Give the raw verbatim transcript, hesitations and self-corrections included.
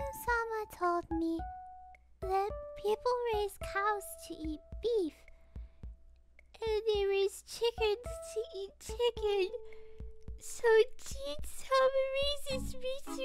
Sama told me that people raise cows to eat beef, and they raise chickens to eat chicken. So Jin Sama raises me to